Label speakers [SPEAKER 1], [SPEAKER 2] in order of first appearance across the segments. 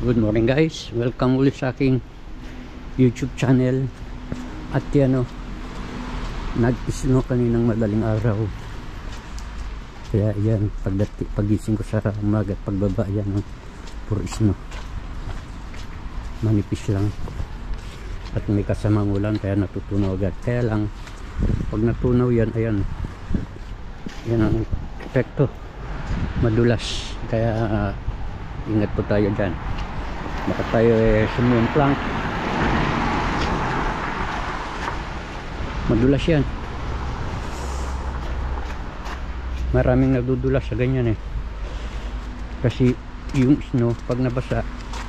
[SPEAKER 1] Good morning guys, welcome ulit sa aking YouTube channel. At yan o, nag-snow kaninang madaling araw. Kaya yan, pagising ko sa umaga at pagbaba yan o, puro snow. Manipis lang. At may kasamang ulan kaya natutunaw agad. Kaya lang, pag natunaw yan, ayan. Yan ang epekto. Madulas. Kaya ingat po tayo dyan. Baka tayo sumumplang. Madulas yan. Maraming nadudulas sa ganyan kasi yung snow pag nabasa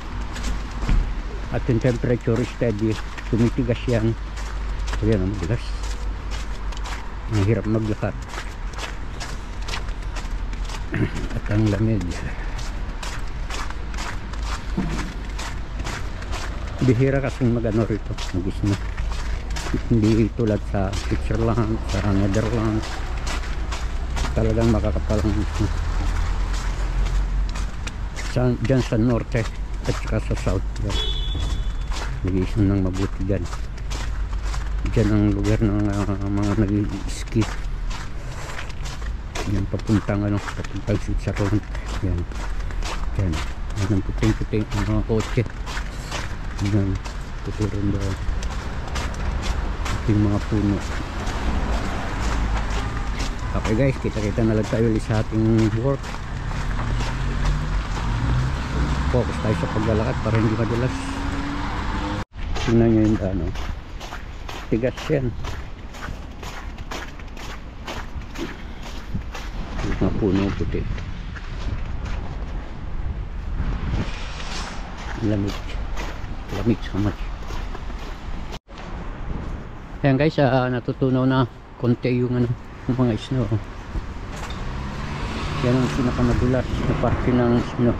[SPEAKER 1] at yung temperature steady, tumitigas yan. So yan ang madulas. Mahirap maglakad. At ang lamig. Bihira kasing mag-ano rito, mag-snow. Hindi tulad sa Switzerland, sa Netherlands. Talagang makakapalang snow. Dyan sa norte at saka sa south, nag-i-snow ng mabuti dyan. Dyan ang lugar ng mga nag-ski. Yan papuntang Switzerland. Yan. Yan. Yan ang puting-puting ang mga kotse. Yan. Tuturin doon. Yung mga puno. Okay guys, kita-kita na lang tayo ulit sa ating work. Focus tayo sa paglalakad para hindi madulas. Tingnan nyo yung ano. Tigas yan. Yung mga puno puti. Lamig. Lamig so much. Ayan guys, natutunaw na konti yung mga snow. Yan ang pinakamadulas na parte ng snow.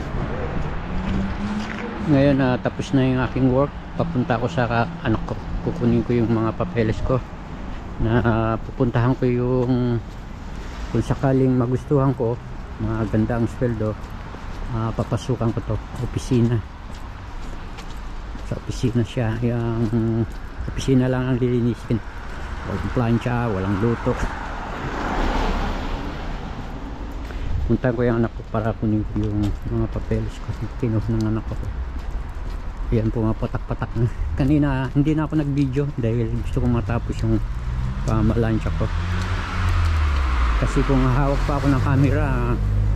[SPEAKER 1] Ngayon tapos na yung aking work. Papunta ko sa anak ko. Kukunin ko yung mga papeles ko na pupuntahan ko yung kung sakaling magustuhan ko, maganda ang sweldo, papasukan ko to opisina. Sa opisina siya, yung opisina lang ang lilinisin, walang plancha, walang luto. Punta ko yung anak ko para kunin ko yung mga papeles ko, kinuha ng anak ko. Yan, pumapatak-patak na. Kanina hindi na ako nag video dahil gusto kong matapos yung pamalansya ko, kasi kung hawak pa ako ng camera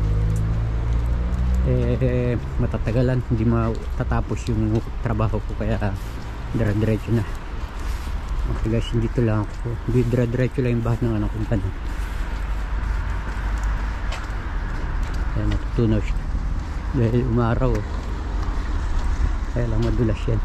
[SPEAKER 1] matatagalan, hindi matatapos yung trabaho ko, kaya dire-diretso na. Okay guys, dito lang ako, hindi dire-diretso lang yung bahat ng anak ko. Kaya natutunaw siya dahil umaraw, kaya lang madulas yan.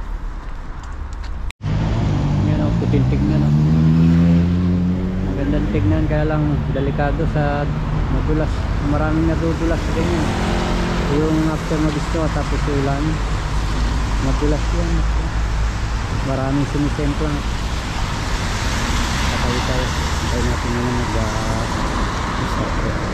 [SPEAKER 1] Yan o, puting tignan o. Magandang tignan, kaya lang delikado sa madulas. Maraming nadudulas sa ganyan. Yung after mag-snow tapos ulan, madulas yan. Maraming sumisemplo. Patay tayo. Patay natin na mag-start.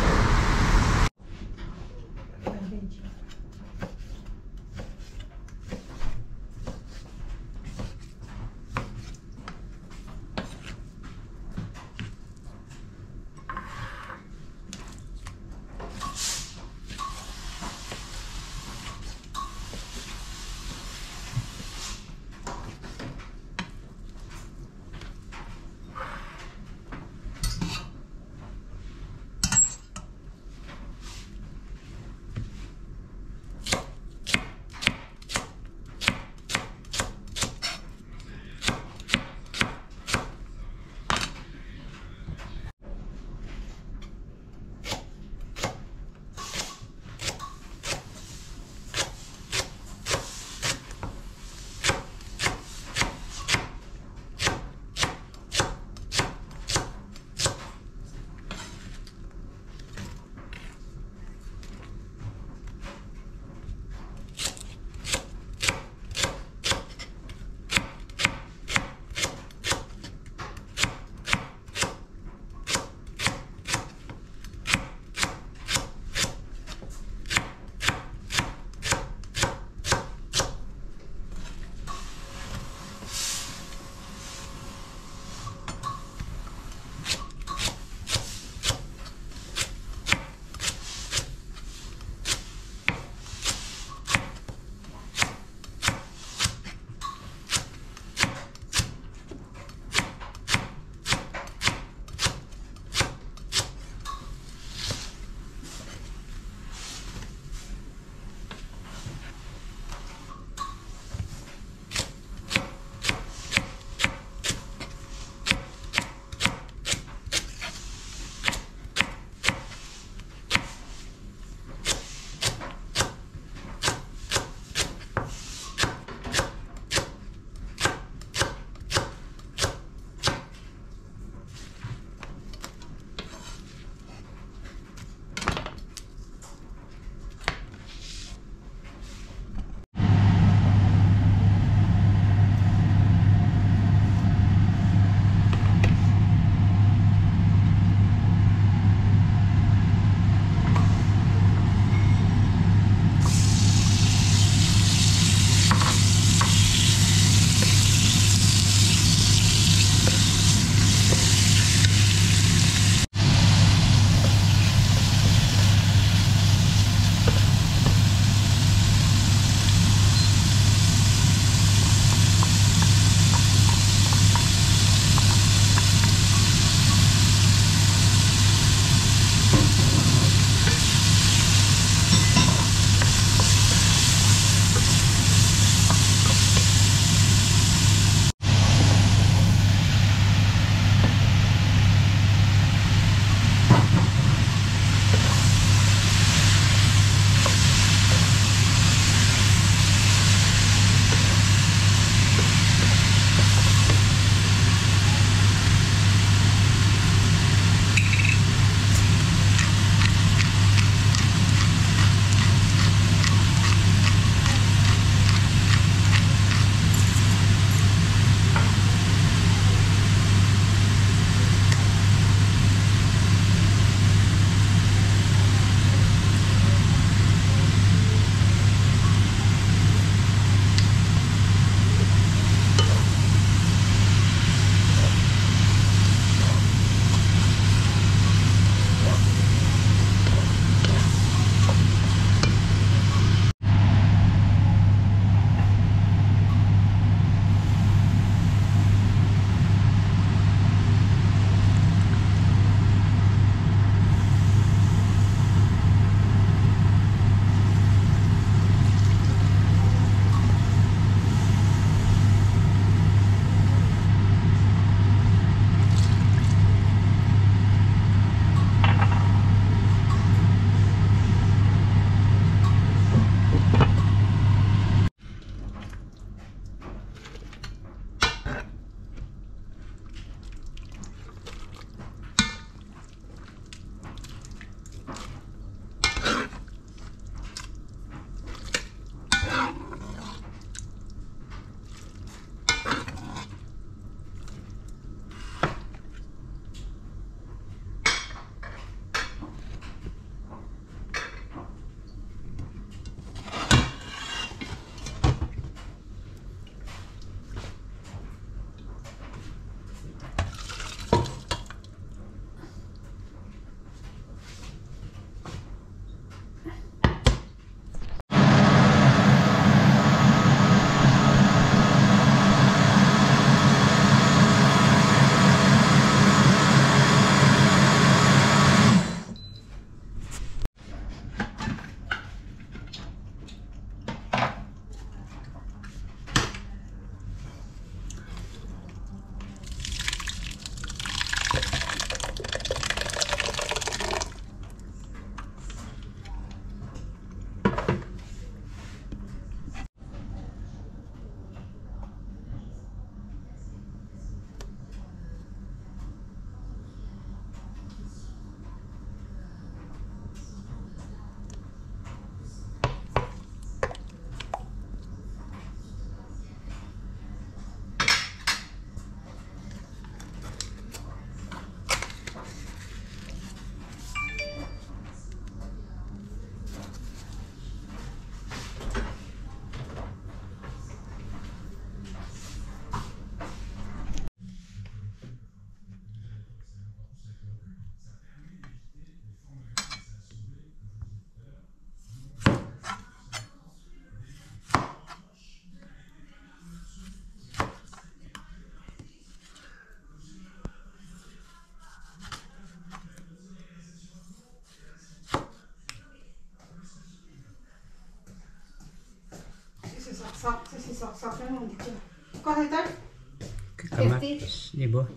[SPEAKER 2] saksak na hindi ko. Kasi tayo?
[SPEAKER 1] Kamatis, di ba?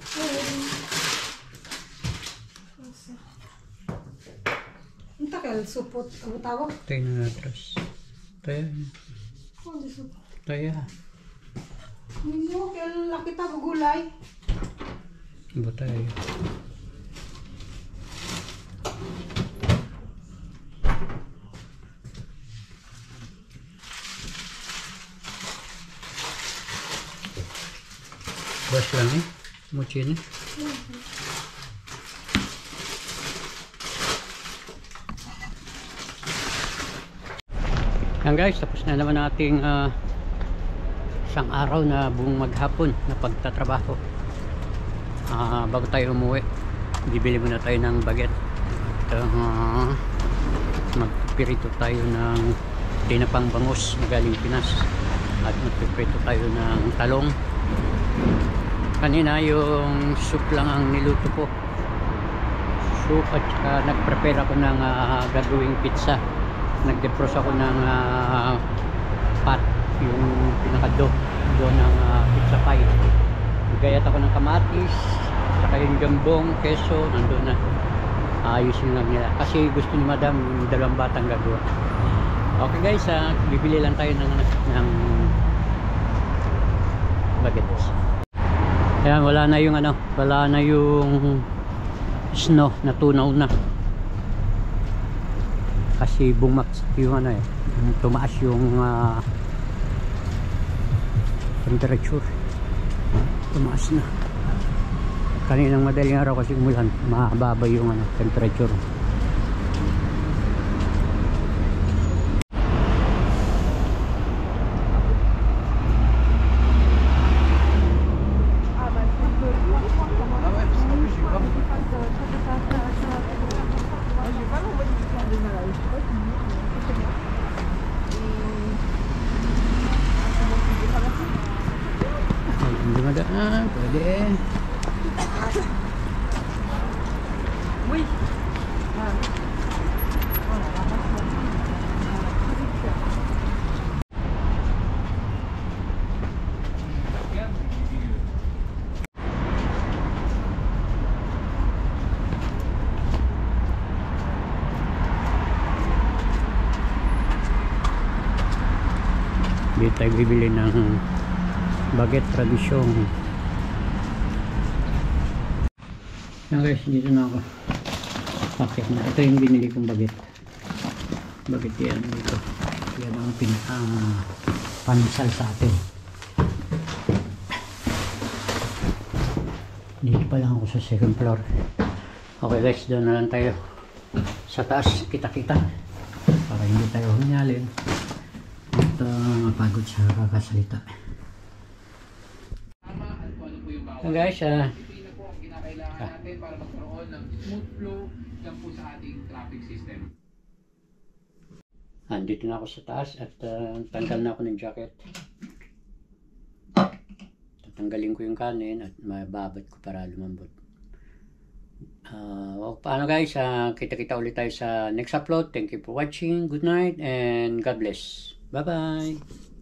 [SPEAKER 2] Entah kalau supot, kamu tahu?
[SPEAKER 1] Tayo na atras. Tayo.
[SPEAKER 2] Oh, di supot.
[SPEAKER 1] Tayo.
[SPEAKER 2] Hindi mo, kaya kita gulay.
[SPEAKER 1] Iba tayo. Bas lang eh. Mochi na. Yan guys, tapos na naman nating isang araw na buong maghapon na pagtatrabaho. Bago tayo umuwi, bibili muna tayo ng baget. Magpirito tayo ng tinapang bangus na galing Pinas. At magpipirito tayo ng talong. Kanina yung soup lang ang niluto ko. Soup at saka nag-prepare ako ng gagawing pizza. Nag-defrost ako ng pat, yung pinaka-dough ng pizza pie. Gayat ako ng kamatis, saka yung jambong, keso, nandun na. Ayusin lang nila. Kasi gusto ni madam yung dalawang batang gagawa. Okay guys, bibili lang tayo ng baguettes. Ayan, wala na yung wala na yung snow, natunaw na. Kasi bumaks yung tumaas yung temperature. Tumaas na. Kaninang madaling araw kasi umulan, mababa yung temperature. Hindi madaan, pwede. Dito tayo bibili ng baguette tradisyon. Yan guys, dito na ako. Pakit na. Ito yung binili kong baguette. Baguette yan dito. Yan ang pansal sa atin. Dito pa lang ako sa second floor. Okay guys, doon na lang tayo. Sa taas, kita-kita. Para hindi tayo hunyalin. At mapagod sa kakasalita. So guys,
[SPEAKER 3] natin para magkaroon ng smooth flow lang po sa ating traffic system.
[SPEAKER 1] Andito na ako sa taas at tanggal na ako ng jacket. Tatanggalin ko yung kanin at mababat ko para lumambot. Paano guys, kita-kita ulit tayo sa next upload. Thank you for watching. Good night and God bless. Bye bye.